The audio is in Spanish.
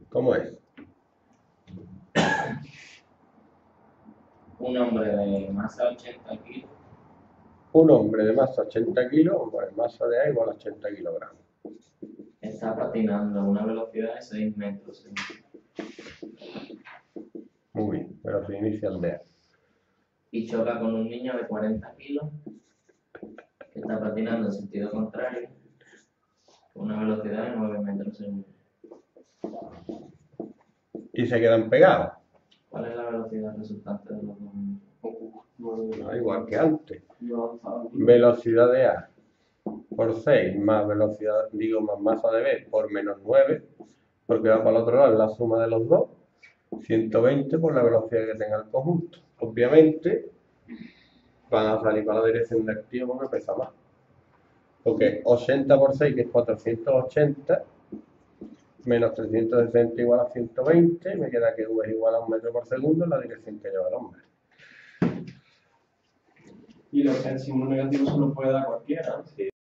¿Cómo es? Un hombre de masa 80 kilos Un hombre de masa 80 kilos, pues masa de A igual a 80 kilogramos. está patinando a una velocidad de 6 metros Muy bien, velocidad inicial de A. y choca con un niño de 40 kilos que está patinando en sentido contrario con una velocidad de 9 metros segundo. Y se quedan pegados. ¿Cuál es la velocidad resultante de los dos mundos? Igual que antes. Velocidad de A por 6 más velocidad, más masa de B por menos 9, porque va para el otro lado, es la suma de los dos, 120 por la velocidad que tenga el conjunto. Obviamente van a salir para la dirección de activo porque pesa más. Porque 80 por 6, que es 480, menos 360 igual a 120, me queda que U es igual a 1 metro por segundo en la dirección que lleva el hombre. Y el símbolo negativo se lo puede dar cualquiera. Sí.